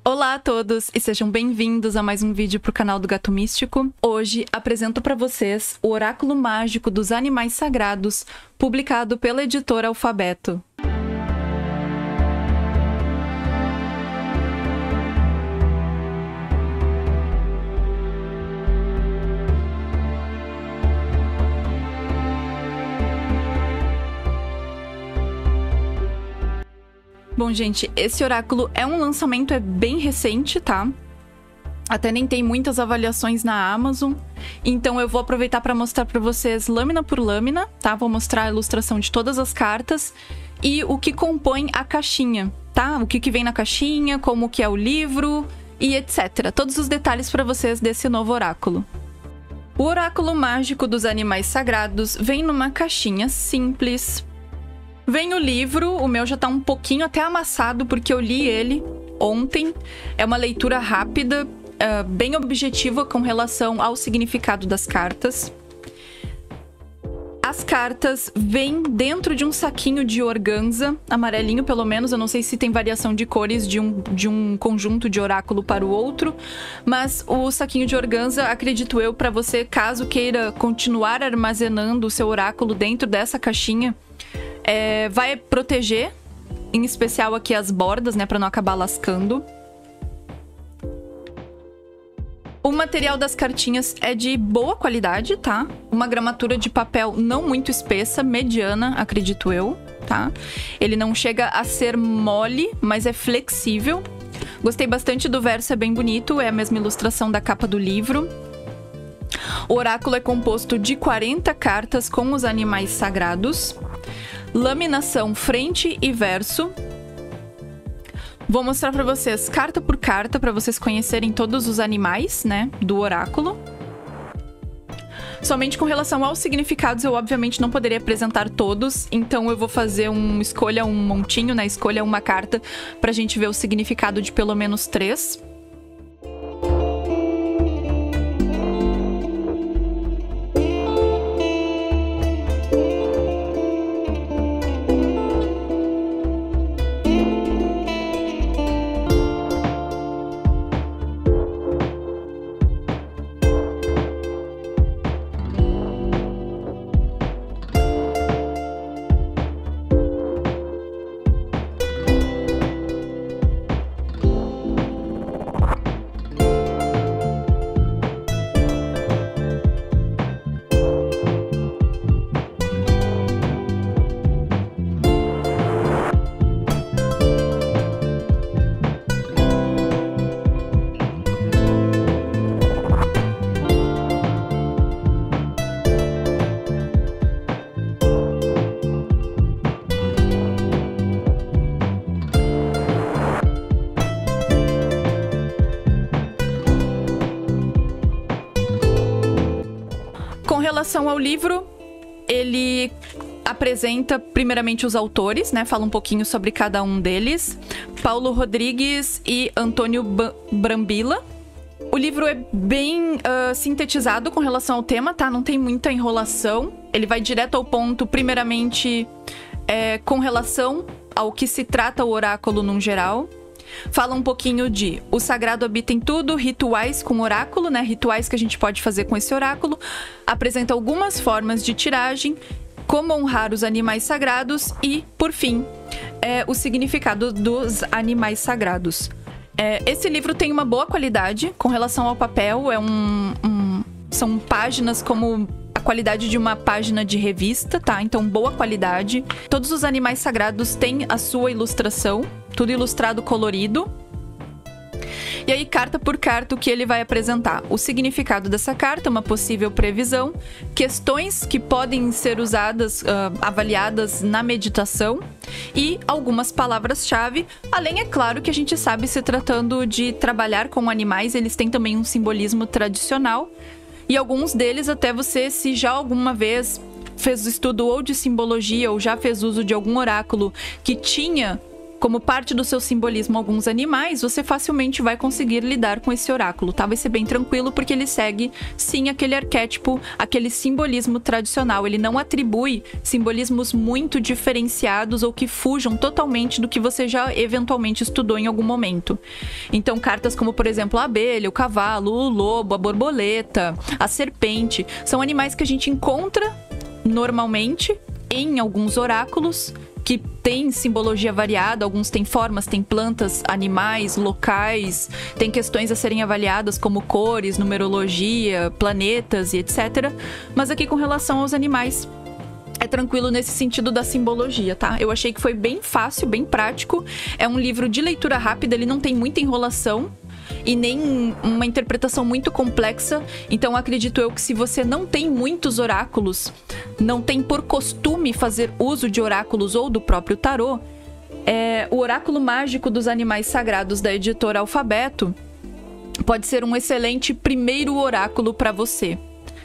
Olá a todos e sejam bem-vindos a mais um vídeo pro canal do Gato Místico. Hoje apresento para vocês o Oráculo Mágico dos Animais Sagrados, publicado pela editora Alfabeto. Bom, gente, esse oráculo é um lançamento bem recente, tá? Até nem tem muitas avaliações na Amazon. Então eu vou aproveitar para mostrar para vocês lâmina por lâmina, tá? Vou mostrar a ilustração de todas as cartas e o que compõe a caixinha, tá? O que vem na caixinha, como que é o livro e etc. Todos os detalhes para vocês desse novo oráculo. O Oráculo Mágico dos Animais Sagrados vem numa caixinha simples. Vem o livro, o meu já tá um pouquinho até amassado porque eu li ele ontem. É uma leitura rápida, bem objetiva com relação ao significado das cartas. As cartas vêm dentro de um saquinho de organza, amarelinho pelo menos. Eu não sei se tem variação de cores de um conjunto de oráculo para o outro. Mas o saquinho de organza, acredito eu, para você, caso queira continuar armazenando o seu oráculo dentro dessa caixinha, vai proteger, em especial aqui as bordas, né, para não acabar lascando. O material das cartinhas é de boa qualidade, tá? Uma gramatura de papel não muito espessa, mediana, acredito eu, tá? Ele não chega a ser mole, mas é flexível. Gostei bastante do verso, é bem bonito, é a mesma ilustração da capa do livro. O oráculo é composto de 40 cartas com os animais sagrados. Laminação frente e verso. Vou mostrar para vocês carta por carta, para vocês conhecerem todos os animais, né, do oráculo. Somente com relação aos significados, eu obviamente não poderia apresentar todos, então eu vou fazer escolha um montinho, né, escolha uma carta pra gente ver o significado de pelo menos 3. Com relação ao livro, ele apresenta primeiramente os autores, né? Fala um pouquinho sobre cada um deles. Paulo Rodrigues e Antônio Brambila. O livro é bem sintetizado com relação ao tema, tá? Não tem muita enrolação. Ele vai direto ao ponto, primeiramente, com relação ao que se trata o oráculo num geral. Fala um pouquinho de o sagrado habita em tudo, rituais com oráculo, né? Rituais que a gente pode fazer com esse oráculo. Apresenta algumas formas de tiragem, como honrar os animais sagrados e, por fim, o significado dos animais sagrados. Esse livro tem uma boa qualidade com relação ao papel. São páginas como a qualidade de uma página de revista, tá? Então, boa qualidade. Todos os animais sagrados têm a sua ilustração, tudo ilustrado colorido. E aí, carta por carta, o que ele vai apresentar? O significado dessa carta, uma possível previsão, questões que podem ser usadas, avaliadas na meditação e algumas palavras-chave. Além, é claro, que a gente sabe, se tratando de trabalhar com animais, eles têm também um simbolismo tradicional. E alguns deles, até você, se já alguma vez fez estudo ou de simbologia ou já fez uso de algum oráculo que tinha como parte do seu simbolismo alguns animais, você facilmente vai conseguir lidar com esse oráculo, tá? Vai ser bem tranquilo porque ele segue, sim, aquele arquétipo, aquele simbolismo tradicional. Ele não atribui simbolismos muito diferenciados ou que fujam totalmente do que você já eventualmente estudou em algum momento. Então, cartas como, por exemplo, a abelha, o cavalo, o lobo, a borboleta, a serpente, são animais que a gente encontra normalmente em alguns oráculos, que tem simbologia variada, alguns têm formas, têm plantas, animais, locais, tem questões a serem avaliadas como cores, numerologia, planetas e etc. Mas aqui com relação aos animais, é tranquilo nesse sentido da simbologia, tá? Eu achei que foi bem fácil, bem prático. É um livro de leitura rápida, ele não tem muita enrolação e nem uma interpretação muito complexa. Então acredito eu que se você não tem muitos oráculos, não tem por costume fazer uso de oráculos ou do próprio tarô, o Oráculo Mágico dos Animais Sagrados da editora Alfabeto pode ser um excelente primeiro oráculo para você.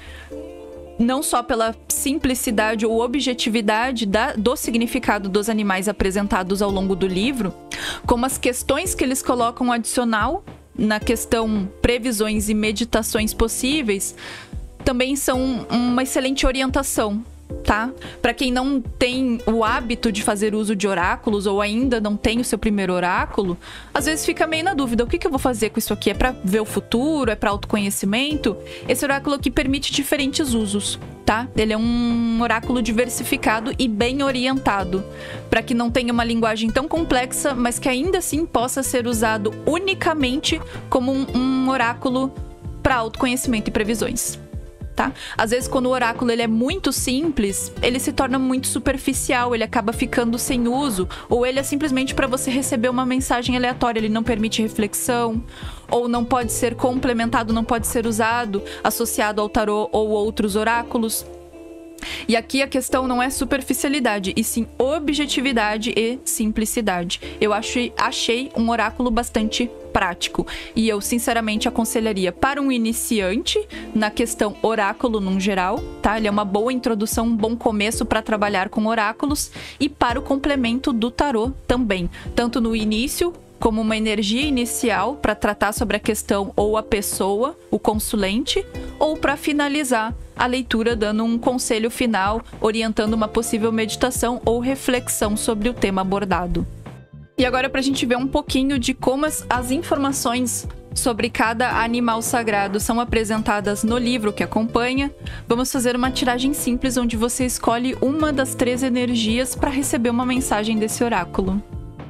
Não só pela simplicidade ou objetividade do significado dos animais apresentados ao longo do livro, como as questões que eles colocam adicional na questão previsões e meditações possíveis, também são uma excelente orientação, tá? Para quem não tem o hábito de fazer uso de oráculos ou ainda não tem o seu primeiro oráculo, às vezes fica meio na dúvida, o que eu vou fazer com isso aqui? É para ver o futuro? É para autoconhecimento? Esse oráculo aqui permite diferentes usos, tá? Ele é um oráculo diversificado e bem orientado, para que não tenha uma linguagem tão complexa, mas que ainda assim possa ser usado unicamente como um oráculo para autoconhecimento e previsões. Tá? Às vezes, quando o oráculo ele é muito simples, ele se torna muito superficial, ele acaba ficando sem uso, ou ele é simplesmente para você receber uma mensagem aleatória, ele não permite reflexão, ou não pode ser complementado, não pode ser usado, associado ao tarô ou outros oráculos. E aqui a questão não é superficialidade, e sim objetividade e simplicidade. Eu achei um oráculo bastante prático, e eu sinceramente aconselharia para um iniciante na questão oráculo num geral, tá? Ele é uma boa introdução, um bom começo para trabalhar com oráculos, e para o complemento do tarô também, tanto no início como uma energia inicial para tratar sobre a questão ou a pessoa, o consulente, ou para finalizar a leitura dando um conselho final, orientando uma possível meditação ou reflexão sobre o tema abordado. E agora, para a gente ver um pouquinho de como as informações sobre cada animal sagrado são apresentadas no livro que acompanha, vamos fazer uma tiragem simples onde você escolhe uma das 3 energias para receber uma mensagem desse oráculo.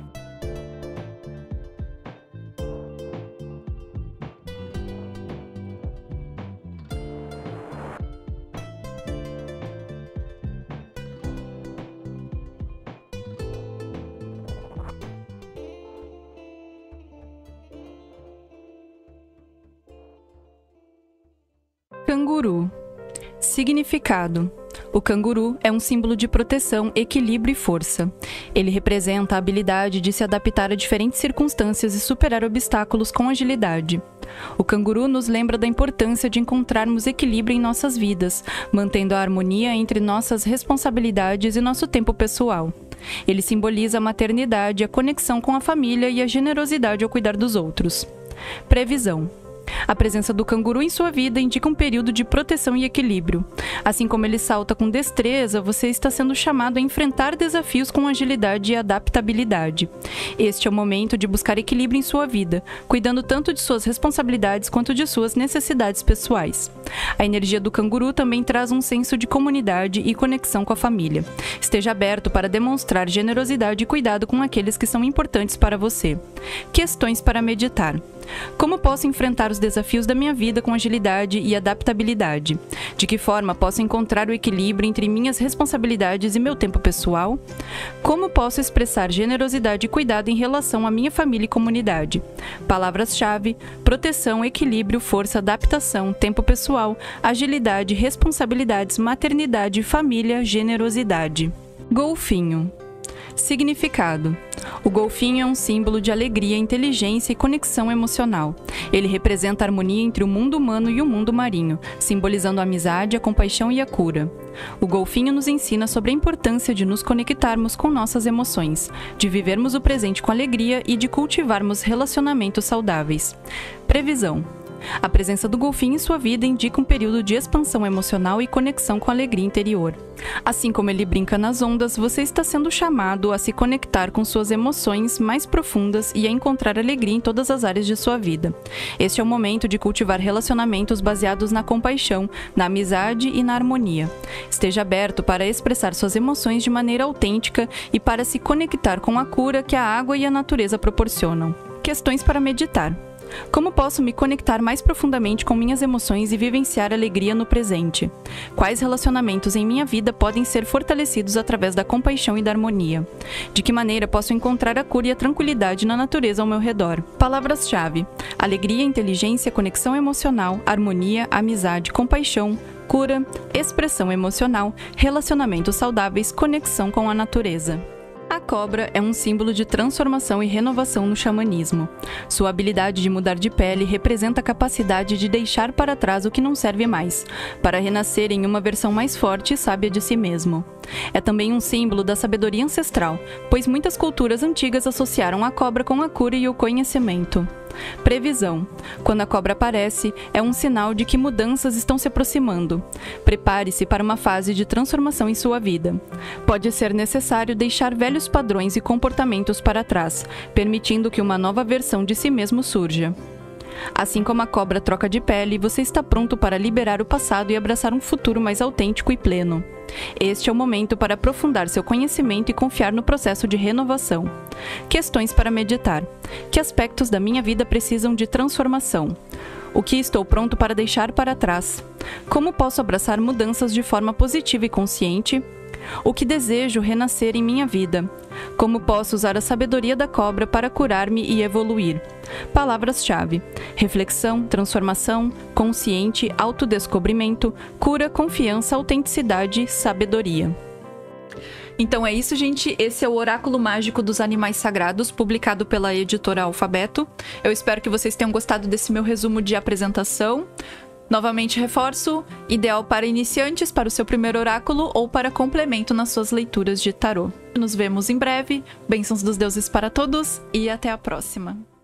Canguru. Significado. O canguru é um símbolo de proteção, equilíbrio e força. Ele representa a habilidade de se adaptar a diferentes circunstâncias e superar obstáculos com agilidade. O canguru nos lembra da importância de encontrarmos equilíbrio em nossas vidas, mantendo a harmonia entre nossas responsabilidades e nosso tempo pessoal. Ele simboliza a maternidade, a conexão com a família e a generosidade ao cuidar dos outros. Previsão. A presença do canguru em sua vida indica um período de proteção e equilíbrio. Assim como ele salta com destreza, você está sendo chamado a enfrentar desafios com agilidade e adaptabilidade. Este é o momento de buscar equilíbrio em sua vida, cuidando tanto de suas responsabilidades quanto de suas necessidades pessoais. A energia do canguru também traz um senso de comunidade e conexão com a família. Esteja aberto para demonstrar generosidade e cuidado com aqueles que são importantes para você. Questões para meditar. Como posso enfrentar os desafios da minha vida com agilidade e adaptabilidade? De que forma posso encontrar o equilíbrio entre minhas responsabilidades e meu tempo pessoal? Como posso expressar generosidade e cuidado em relação à minha família e comunidade? Palavras-chave: proteção, equilíbrio, força, adaptação, tempo pessoal, agilidade, responsabilidades, maternidade, família, generosidade. Golfinho. Significado: o golfinho é um símbolo de alegria, inteligência e conexão emocional. Ele representa a harmonia entre o mundo humano e o mundo marinho, simbolizando a amizade, a compaixão e a cura. O golfinho nos ensina sobre a importância de nos conectarmos com nossas emoções, de vivermos o presente com alegria e de cultivarmos relacionamentos saudáveis. Previsão: a presença do golfinho em sua vida indica um período de expansão emocional e conexão com a alegria interior. Assim como ele brinca nas ondas, você está sendo chamado a se conectar com suas emoções mais profundas e a encontrar alegria em todas as áreas de sua vida. Este é o momento de cultivar relacionamentos baseados na compaixão, na amizade e na harmonia. Esteja aberto para expressar suas emoções de maneira autêntica e para se conectar com a cura que a água e a natureza proporcionam. Questões para meditar. Como posso me conectar mais profundamente com minhas emoções e vivenciar alegria no presente? Quais relacionamentos em minha vida podem ser fortalecidos através da compaixão e da harmonia? De que maneira posso encontrar a cura e a tranquilidade na natureza ao meu redor? Palavras-chave: alegria, inteligência, conexão emocional, harmonia, amizade, compaixão, cura, expressão emocional, relacionamentos saudáveis, conexão com a natureza. A cobra é um símbolo de transformação e renovação no xamanismo. Sua habilidade de mudar de pele representa a capacidade de deixar para trás o que não serve mais, para renascer em uma versão mais forte e sábia de si mesmo. É também um símbolo da sabedoria ancestral, pois muitas culturas antigas associaram a cobra com a cura e o conhecimento. Previsão: quando a cobra aparece, é um sinal de que mudanças estão se aproximando. Prepare-se para uma fase de transformação em sua vida. Pode ser necessário deixar velhos padrões e comportamentos para trás, permitindo que uma nova versão de si mesmo surja. Assim como a cobra troca de pele, você está pronto para liberar o passado e abraçar um futuro mais autêntico e pleno. Este é o momento para aprofundar seu conhecimento e confiar no processo de renovação. Questões para meditar. Que aspectos da minha vida precisam de transformação? O que estou pronto para deixar para trás? Como posso abraçar mudanças de forma positiva e consciente? O que desejo renascer em minha vida? Como posso usar a sabedoria da cobra para curar-me e evoluir? Palavras-chave: reflexão, transformação, consciente, autodescobrimento, cura, confiança, autenticidade, sabedoria. Então é isso, gente. Esse é o Oráculo Mágico dos Animais Sagrados, publicado pela editora Alfabeto. Eu espero que vocês tenham gostado desse meu resumo de apresentação. Novamente reforço, ideal para iniciantes, para o seu primeiro oráculo ou para complemento nas suas leituras de tarô. Nos vemos em breve, bênçãos dos deuses para todos e até a próxima!